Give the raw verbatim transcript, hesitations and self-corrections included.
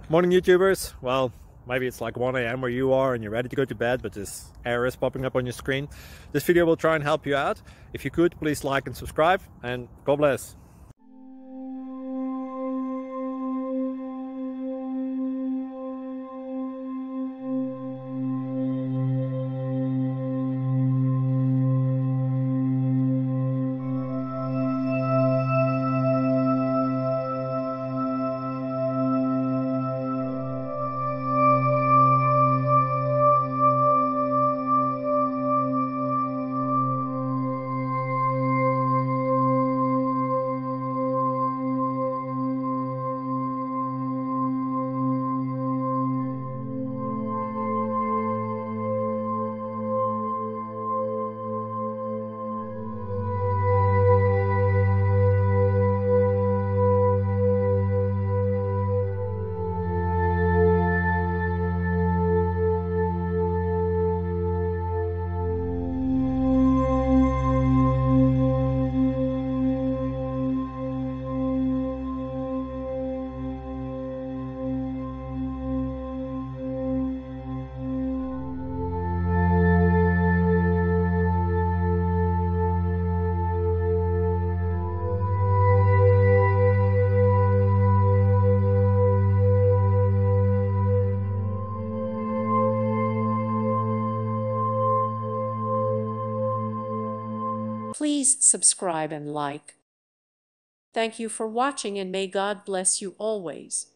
Morning YouTubers. Well, maybe it's like one A M where you are and you're ready to go to bed, but this error is popping up on your screen. This video will try and help you out. If you could, please like and subscribe, and God bless. Please subscribe and like. Thank you for watching, and may God bless you always.